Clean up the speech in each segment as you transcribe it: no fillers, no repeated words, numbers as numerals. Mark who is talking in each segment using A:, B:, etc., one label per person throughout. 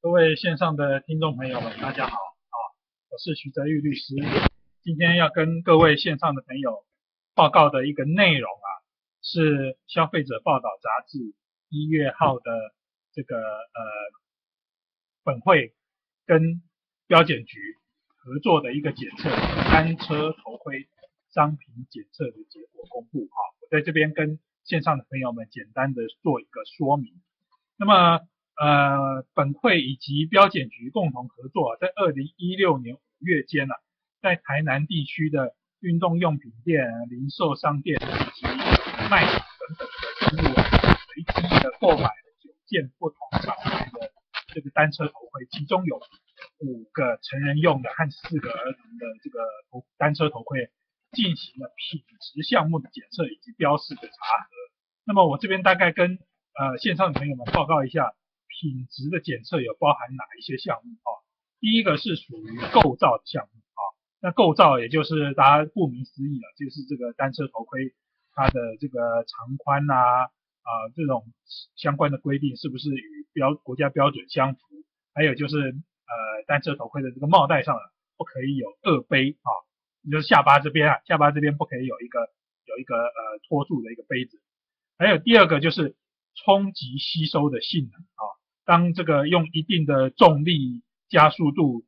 A: 各位线上的听众朋友们，大家好我是徐泽玉律师。今天要跟各位线上的朋友报告的一个内容是消费者报道杂志1月号的这个本会跟标检局合作的一个检测单车头盔商品检测的结果公布我在这边跟线上的朋友们简单的做一个说明。那么本会以及标检局共同合作在2016年5月间在台南地区的运动用品店、零售商店以及卖场等等的通路随机的购买了9件不同厂牌的这个单车头盔，其中有5个成人用的和4个儿童的这个单车头盔进行了品质项目的检测以及标示的查核。那么我这边大概跟线上的朋友们报告一下品质的检测有包含哪一些项目第一个是属于构造的项目那构造也就是大家顾名思义了，就是这个单车头盔它的这个长宽这种相关的规定是不是与国家标准相符，还有就是单车头盔的这个帽带上不可以有2杯就是下巴这边不可以有一个托住的一个杯子。还有第二个就是冲击吸收的性能当这个用一定的重力加速度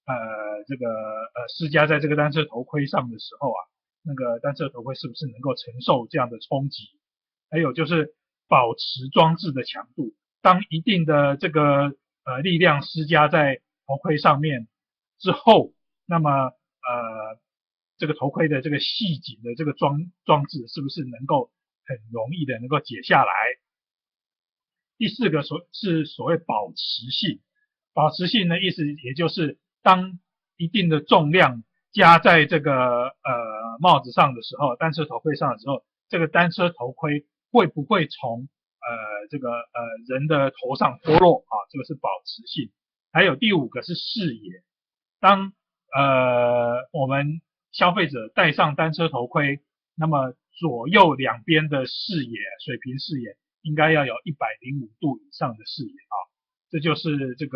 A: 施加在这个单车头盔上的时候那个单车头盔是不是能够承受这样的冲击。还有就是保持装置的强度，当一定的这个力量施加在头盔上面之后，那么这个头盔的这个细紧的这个装置是不是能够很容易的能够解下来。第4个是所谓保持性，保持性的意思也就是当一定的重量加在这个帽子上的时候，单车头盔上的时候，这个单车头盔会不会从人的头上脱落这个是保持性。还有第5个是视野，当我们消费者戴上单车头盔，那么左右两边的视野水平视野应该要有105度以上的视野这就是这个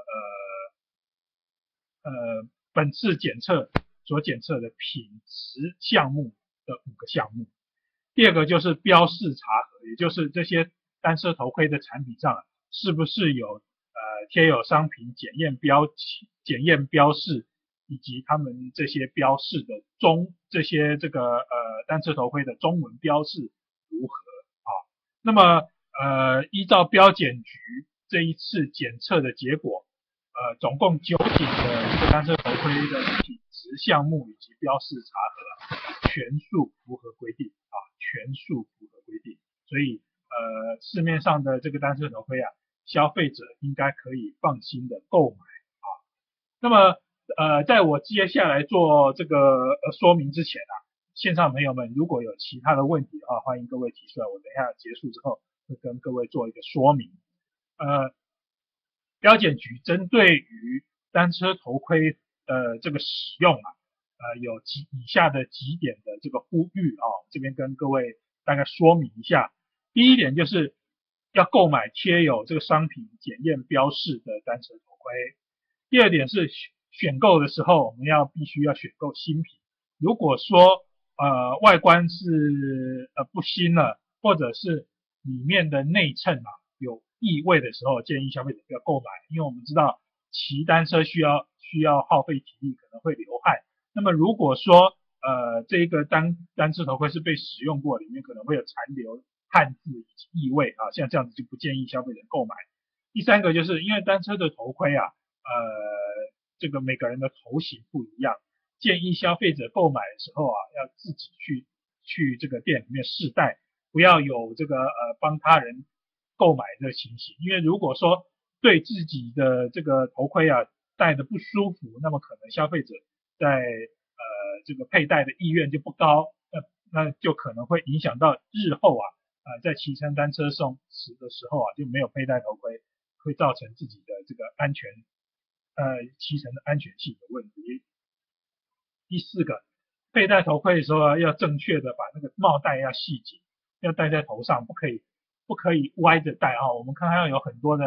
A: 本次检测所检测的品质项目的5个项目。第2个就是标示查核，也就是这些单车头盔的产品上是不是有贴有商品检验标示以及他们这些标示的这些单车头盔的中文标示如何那么依照标检局这一次检测的结果总共9顶的这个单车头盔的品质项目以及标示查核全数符合规定全数符合规定。所以市面上的这个单车头盔消费者应该可以放心的购买那么在我接下来做这个说明之前线上朋友们如果有其他的问题的话，欢迎各位提出来，我等一下结束之后会跟各位做一个说明。标检局针对于单车头盔的这个使用有以下的几点的这个呼吁这边跟各位大概说明一下。第一点就是要购买贴有这个商品检验标示的单车头盔。第2点是选购的时候我们必须要选购新品，如果说外观是不新了，或者是里面的内衬有异味的时候，建议消费者不要购买，因为我们知道骑单车需要耗费体力，可能会流汗。那么如果说这个单车头盔是被使用过，里面可能会有残留汗渍以及异味像这样子就不建议消费者购买。第3个就是因为单车的头盔这个每个人的头型不一样，建议消费者购买的时候要自己去这个店里面试戴，不要有这个帮他人购买的情形。因为如果说对自己的这个头盔戴的不舒服，那么可能消费者在这个佩戴的意愿就不高，那就可能会影响到日后在骑乘单车时的时候就没有佩戴头盔，会造成自己的这个骑乘的安全性的问题。第4个，佩戴头盔的时候要正确的把那个帽带要系紧，要戴在头上，不可以歪着戴我们看到有很多的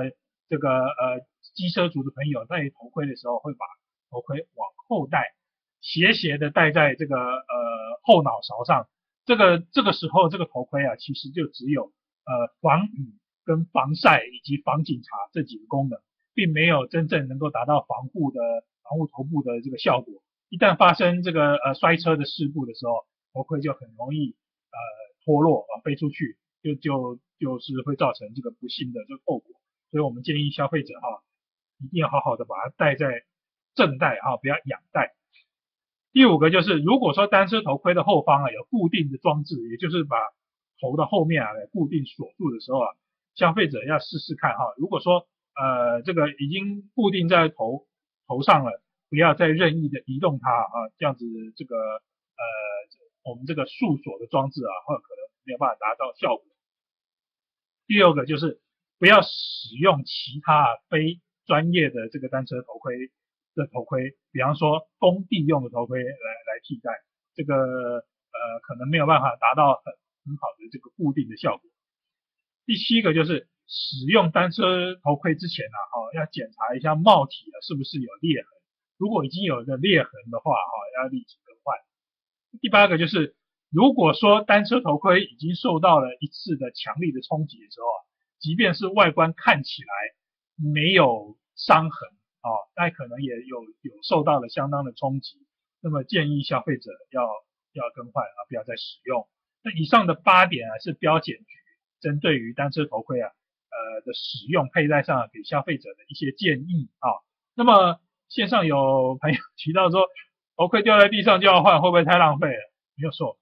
A: 这个机车族的朋友戴头盔的时候，会把头盔往后戴，斜斜的戴在这个后脑勺上。这个时候，这个头盔啊，其实就只有防雨跟防晒以及防警察这几个功能，并没有真正能够达到防护头部的这个效果。一旦发生这个摔车的事故的时候，头盔就很容易脱落飞出去，就是会造成这个不幸的这个后果。所以我们建议消费者一定要好好的把它戴在正戴不要仰戴。第五个就是，如果说单车头盔的后方有固定的装置，也就是把头的后面固定锁住的时候消费者要试试看如果说这个已经固定在头上了，不要再任意的移动它这样子这个我们这个束锁的装置可能没有办法达到效果。第二个就是不要使用其他非专业的这个单车头盔，比方说工地用的头盔来替代，这个可能没有办法达到很好的这个固定的效果。第七个就是使用单车头盔之前要检查一下帽体是不是有裂痕，如果已经有了裂痕的话要立即更换。第八个就是如果说单车头盔已经受到了一次的强力的冲击的时候即便是外观看起来没有伤痕那可能也有受到了相当的冲击，那么建议消费者要更换不要再使用。那以上的8点是标检局针对于单车头盔的使用佩戴上给消费者的一些建议那么线上有朋友提到说头盔掉在地上就要换，会不会太浪费了？没有错，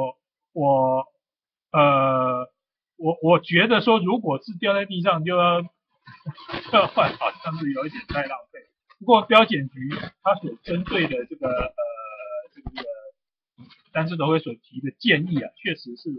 A: 我觉得说如果是掉在地上就要换，好像是有一点太浪费。不过标检局它所针对的这个单车头盔所提的建议确实是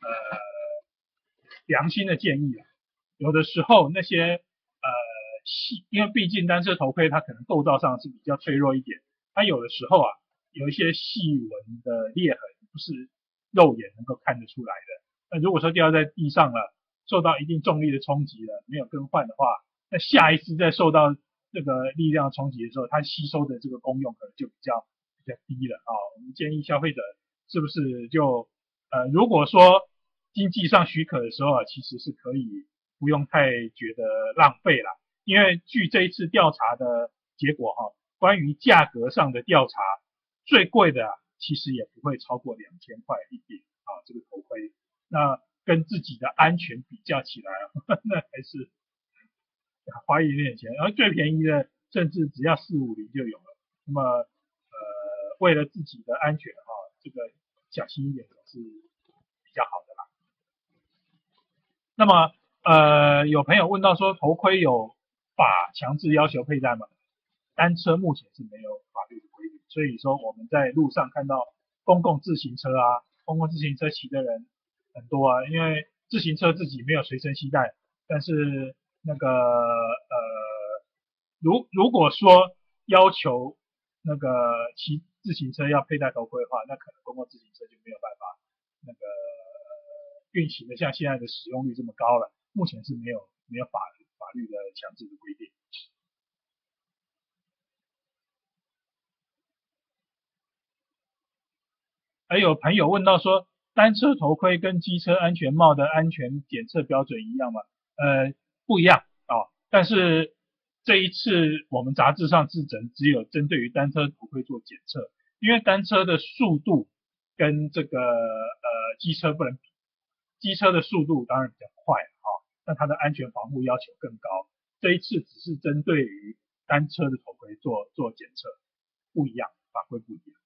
A: 良心的建议有的时候那些因为毕竟单车头盔它可能构造上是比较脆弱一点，它有的时候有一些细纹的裂痕不是肉眼能够看得出来的。那如果说掉在地上了，受到一定重力的冲击了，没有更换的话，那下一次再受到这个力量冲击的时候，它吸收的这个功用可能就比较低了我们建议消费者是不是就如果说经济上许可的时候其实是可以不用太觉得浪费啦。因为据这一次调查的结果关于价格上的调查，最贵的其实也不会超过2000块一顶这个头盔。那跟自己的安全比较起来那还是花一点钱，而最便宜的甚至只要450就有了。那么为了自己的安全这个小心一点是比较好的啦。那么有朋友问到说头盔有法强制要求佩戴吗？单车目前是没有法律的规定，所以说我们在路上看到公共自行车骑的人很多因为自行车自己没有随身携带，但是那个如果说要求那个骑自行车要佩戴头盔的话，那可能公共自行车就没有办法那个运行的像现在的使用率这么高了，目前是没有法律的强制的规定。还有朋友问到说，单车头盔跟机车安全帽的安全检测标准一样吗？不一样但是这一次我们杂志上只有针对于单车头盔做检测，因为单车的速度跟这个机车不能比，机车的速度当然比较快那它的安全防护要求更高。这一次只是针对于单车的头盔做检测，不一样，法规不一样。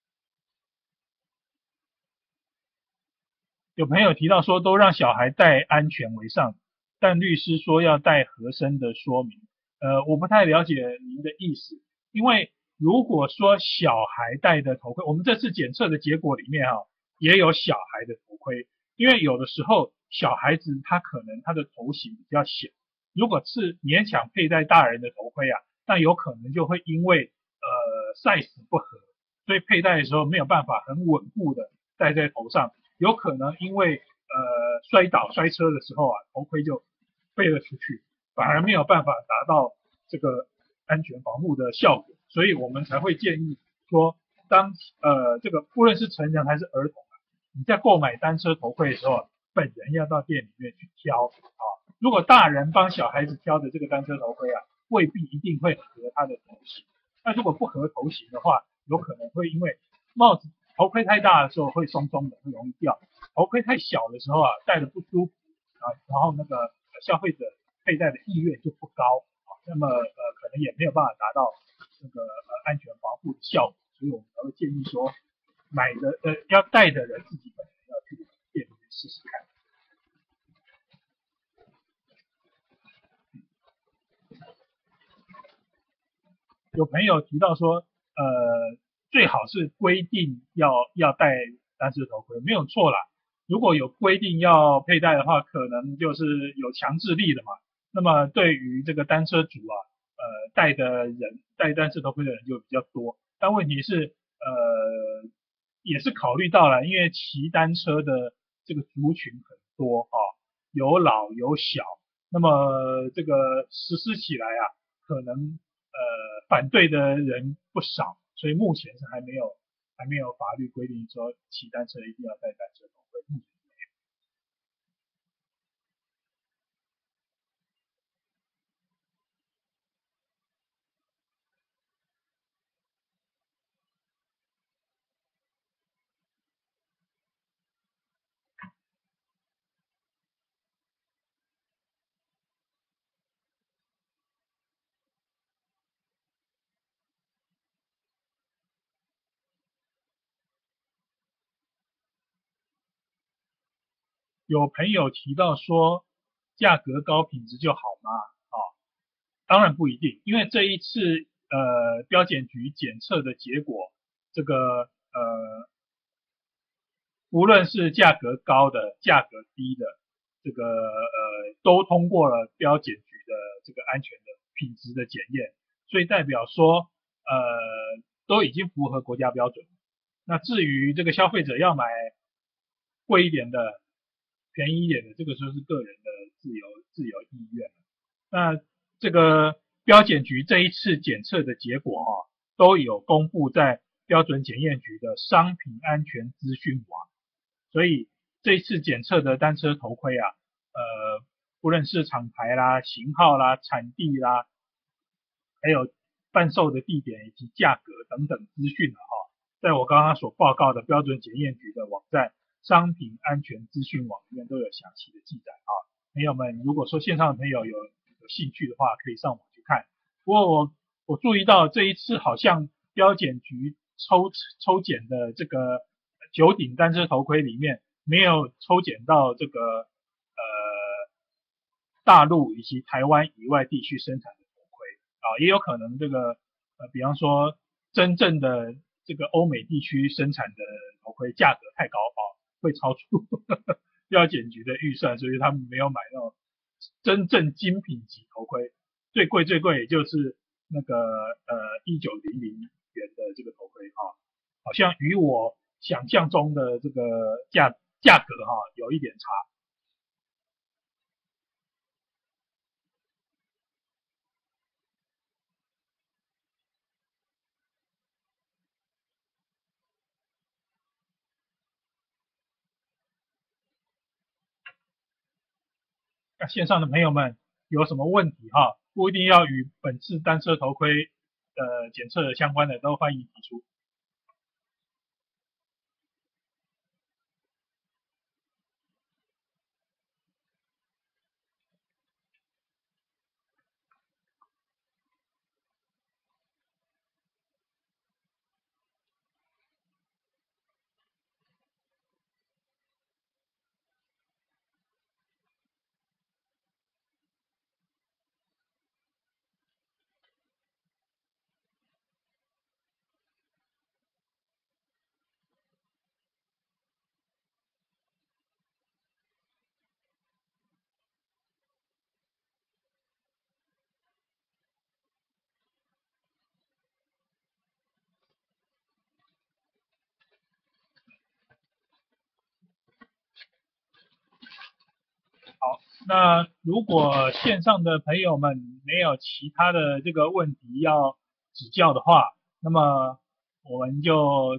A: 有朋友提到说都让小孩戴安全为上，但律师说要带合身的说明。我不太了解您的意思，因为如果说小孩戴的头盔，我们这次检测的结果里面也有小孩的头盔，因为有的时候小孩子他可能他的头型比较小，如果是勉强佩戴大人的头盔那有可能就会因为size 不合，所以佩戴的时候没有办法很稳固的戴在头上，有可能因为摔车的时候头盔就飞了出去反而没有办法达到这个安全防护的效果，所以我们才会建议说，当这个不论是成人还是儿童啊，你在购买单车头盔的时候，本人要到店里面去挑啊。如果大人帮小孩子挑的这个单车头盔啊，未必一定会合他的头型。那如果不合头型的话，有可能会因为帽子头盔太大的时候会松松的，会容易掉；头盔太小的时候啊，戴的不舒服啊，然后那个消费者佩戴的意愿就不高啊，那么可能也没有办法达到这个安全防护的效果，所以我们才会建议说，买的要戴的人自己本人要去店里面试试看。有朋友提到说，最好是规定要戴单车头盔，没有错啦。如果有规定要佩戴的话，可能就是有强制力的嘛。那么对于这个单车族啊，戴单车头盔的人就比较多。但问题是，也是考虑到了，因为骑单车的这个族群很多啊，有老有小，那么这个实施起来啊，可能反对的人不少，所以目前是还没有法律规定说骑单车一定要戴单车头盔。目前有朋友提到说，价格高品质就好吗？啊、哦，当然不一定，因为这一次标检局检测的结果，这个无论是价格高的、价格低的，这个都通过了标检局的这个安全的品质的检验，所以代表说都已经符合国家标准。那至于这个消费者要买贵一点的、便宜一点的，这个就是个人的自由意愿。那这个标检局这一次检测的结果都有公布在标准检验局的商品安全资讯网，所以这一次检测的单车头盔啊，不论是厂牌啦、型号啦、产地啦，还有贩售的地点以及价格等等资讯在我刚刚所报告的标准检验局的网站商品安全资讯网里面都有详细的记载朋友们，如果说线上的朋友有兴趣的话，可以上网去看。不过我注意到这一次好像标检局抽检的这个九顶单车头盔里面没有抽检到这个大陆以及台湾以外地区生产的头盔也有可能这个比方说真正的这个欧美地区生产的头盔价格太高会超出标检局的预算，所以他们没有买那种真正精品级头盔，最贵也就是那个1900元的这个头盔好像与我想象中的这个价格有一点差。那线上的朋友们有什么问题不一定要与本次单车头盔检测相关的，都欢迎提出。 好，那如果线上的朋友们没有其他的这个问题要指教的话，那么我们就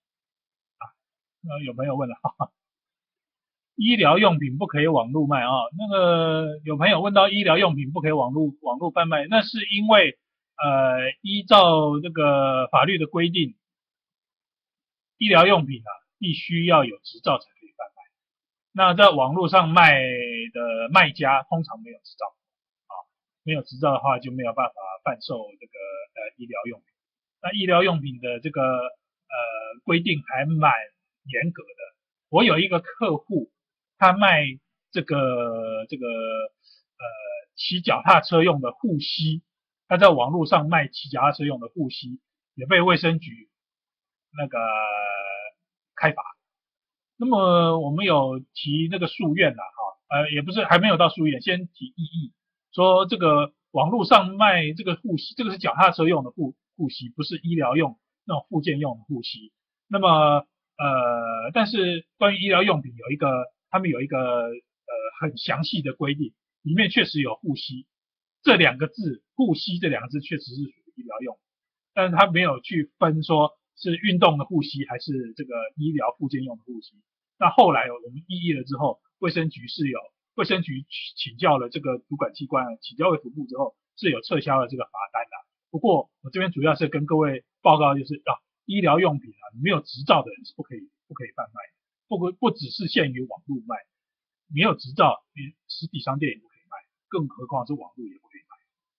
A: 有朋友问了，哈哈，医疗用品不可以网络卖啊？那个有朋友问到医疗用品不可以网络贩卖，那是因为依照这个法律的规定，医疗用品啊必须要有执照才可以贩卖。那在网络上卖的卖家通常没有执照啊，没有执照的话就没有办法贩售这个医疗用品。那医疗用品的这个规定还蛮严格的。我有一个客户，他卖骑脚踏车用的护膝，他在网络上卖骑脚踏车用的护膝，也被卫生局那个开罚。那么我们有提那个诉愿啦，也不是还没有到诉愿，先提异议，说这个网络上卖这个护膝，这个是脚踏车用的护膝，不是医疗用那种附件用的护膝。那么但是关于医疗用品他们有一个很详细的规定，里面确实有护膝这两个字，护膝这两个字确实是属于医疗用，但是他没有去分说是运动的护膝还是这个医疗附件用的护膝。那后来我们异议了之后，卫生局请教了这个主管机关，请教卫福部之后是有撤销了这个罚单的。不过我这边主要是跟各位报告就是医疗用品没有执照的人是不可以贩卖的，不只是限于网络卖，没有执照连实体商店也不可以卖，更何况是网络也不可以卖。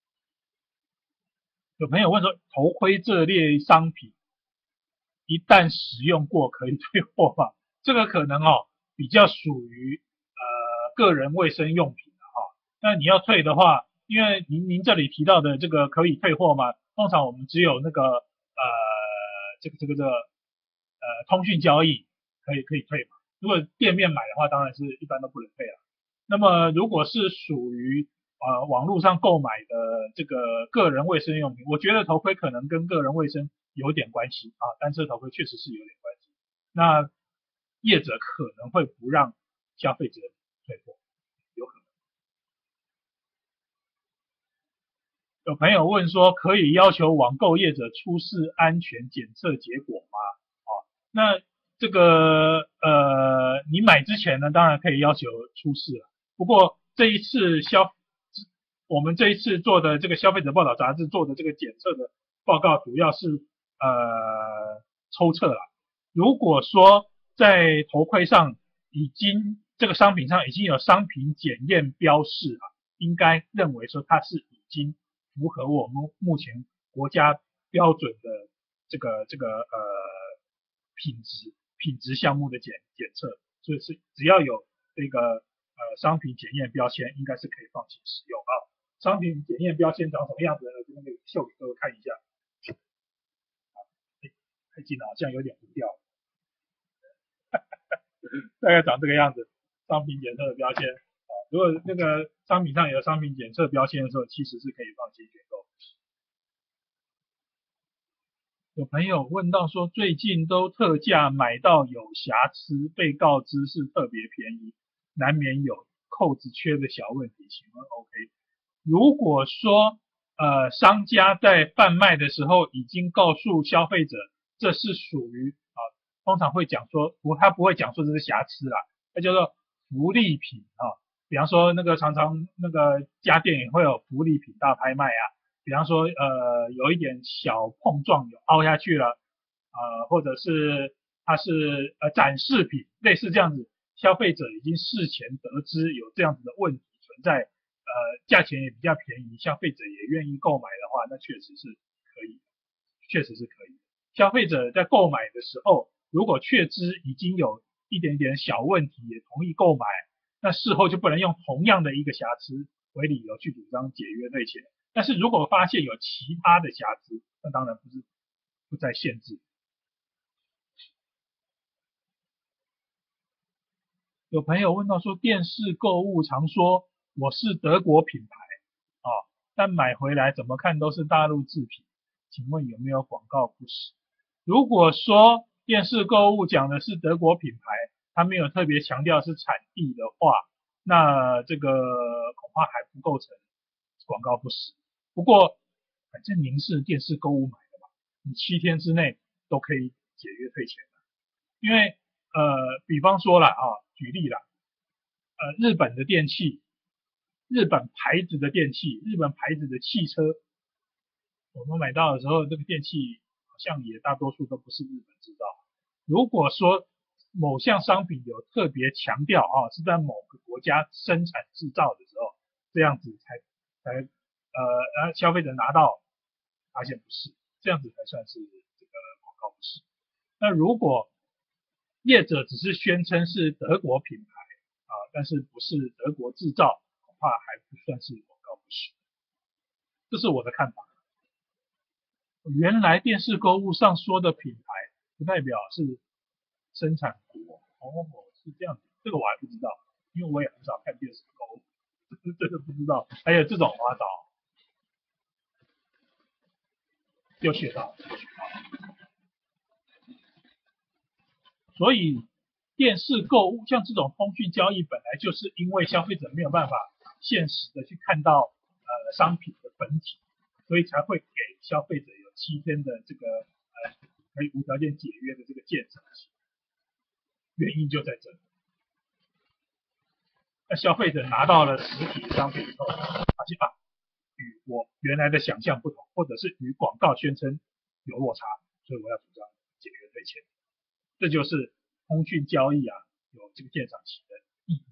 A: 有朋友问说，头盔这类商品一旦使用过可以退货吗？这个可能比较属于个人卫生用品的那你要退的话，因为您这里提到的这个可以退货吗？通常我们只有那个通讯交易可以退嘛。如果店面买的话，当然是一般都不能退了。那么如果是属于网络上购买的这个个人卫生用品，我觉得头盔可能跟个人卫生有点关系单车头盔确实是有点关系。那业者可能会不让消费者退货，有可能。有朋友问说，可以要求网购业者出示安全检测结果吗？那这个你买之前呢，当然可以要求出示了。不过我们这一次做的这个消费者报道杂志做的这个检测的报告，主要是抽测了。如果说在头盔上这个商品上已经有商品检验标示应该认为说它是已经符合我们目前国家标准的这个品质项目的检测，所以是只要有这个商品检验标签，应该是可以放心使用商品检验标签长什么样子呢？这边可以秀给各位看一下。太近了，好像有点糊掉了。大概长这个样子，商品检测的标签如果那个商品上有商品检测标签的时候，其实是可以放心选购。有朋友问到说，最近都特价买到有瑕疵，被告知是特别便宜，难免有扣子缺的小问题，请问 OK？ 如果说商家在贩卖的时候已经告诉消费者这是属于通常会讲说他不会讲说这是瑕疵啦，那叫做福利品比方说那个常常那个家电也会有福利品大拍卖比方说有一点小碰撞有凹下去了或者是它是展示品，类似这样子，消费者已经事前得知有这样子的问题存在，价钱也比较便宜，消费者也愿意购买的话，那确实是可以，确实是可以。消费者在购买的时候，如果确知已经有一点点小问题，也同意购买，那事后就不能用同样的一个瑕疵为理由去主张解约退钱。但是如果发现有其他的瑕疵，那当然不再限制。有朋友问到说，电视购物常说我是德国品牌但买回来怎么看都是大陆制品，请问有没有广告不实？如果说电视购物讲的是德国品牌，它没有特别强调是产地的话， 那这个恐怕还不构成广告不实。不过反正您是电视购物买的嘛，你7天之内都可以解约退钱的。因为比方说啦举例啦，日本的电器，日本牌子的电器，日本牌子的汽车，我们买到的时候，这个电器好像也大多数都不是日本制造。如果说某项商品有特别强调是在某个国家生产制造的时候，这样子才消费者拿到发现不是，这样子才算是这个广告不实。那如果业者只是宣称是德国品牌但是不是德国制造，恐怕还不算是广告不实。这是我的看法。原来电视购物上说的品牌，不代表是生产国是这样子，这个我还不知道，因为我也很少看电视购物，真的不知道还有这种花招。又学到。所以电视购物像这种通讯交易，本来就是因为消费者没有办法现实的去看到商品的本体，所以才会给消费者有7天的这个可以无条件解约的这个鉴赏期，原因就在这里。那消费者拿到了实体的商品以后，发现与我原来的想象不同，或者是与广告宣称有落差，所以我要主张解约退钱。这就是通讯交易有这个鉴赏期的意义。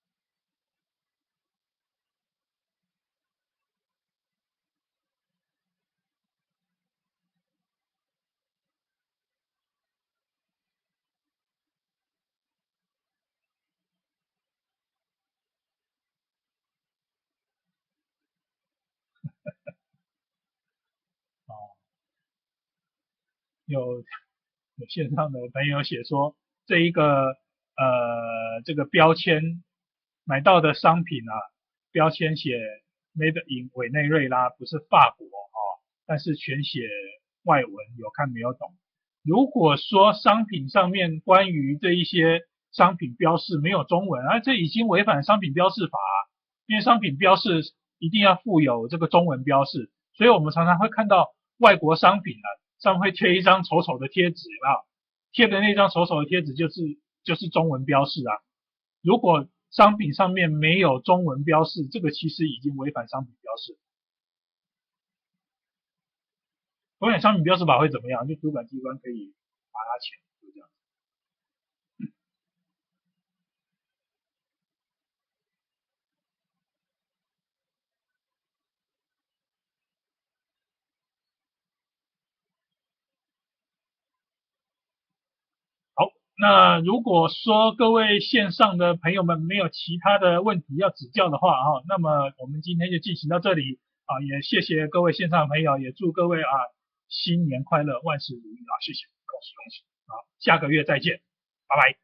A: 有线上的朋友写说，这一个这个标签买到的商品标签写 Made in 委内瑞拉，不是法国但是全写外文，有看没有懂。如果说商品上面关于这一些商品标示没有中文这已经违反商品标示法因为商品标示一定要附有这个中文标示，所以我们常常会看到外国商品上面会贴一张丑丑的贴纸，有没有？贴的那张丑丑的贴纸就是中文标示如果商品上面没有中文标示，这个其实已经违反商品标示。违反商品标示法会怎么样？就主管机关可以罚他钱，就这样。好，那如果说各位线上的朋友们没有其他的问题要指教的话那么我们今天就进行到这里也谢谢各位线上的朋友，也祝各位新年快乐，万事如意谢谢，恭喜恭喜下个月再见，拜拜。